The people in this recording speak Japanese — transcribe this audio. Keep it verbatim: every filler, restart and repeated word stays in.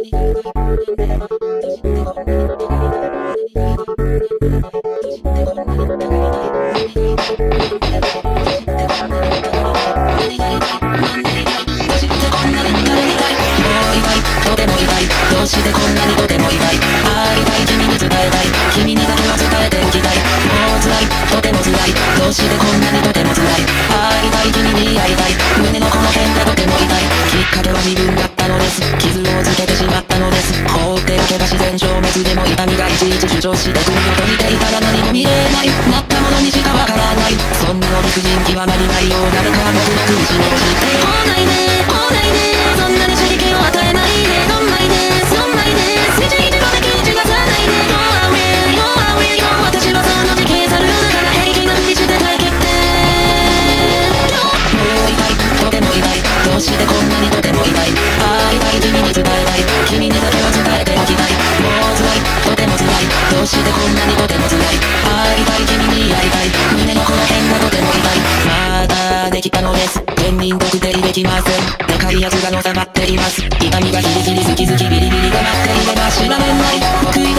どうしてこんなにとても痛い。会いたい君に伝えたい。君にだけは伝えておきたい。もう辛い、とても辛い。どうしてこんなにとても辛い。会いたい君に会いたい。胸のこの辺がとても痛い。きっかけは自分だったのです。傷をつけてしまったのです。放っておけば自然消滅でも痛みがいちいち主張してくるよと見ていたら何も見えない。なったものにしかわからない。そんなの理不尽極まりないよう誰か僕の苦しみをして来ないね、来ないね。そんなに刺激を与えないで。どんまいね、そんまいね。一日ごだけ違さないで。Go away, go away, go。 私はその時計去るだから平気なふりして耐えきって。もう痛い、とても痛い。どうしてこんなにとても痛い。会いたい君に伝えたい。君にだけは伝えておきたい。もう辛い、とても辛い。どうしてこんなにとても辛い。会いたい君に会いたい。胸のこの辺がとても痛い。またできたのです。本人特定できません。でかいやつがのさばっています。痛みがヒリヒリズキズキビリビリが待っていれば知られない。僕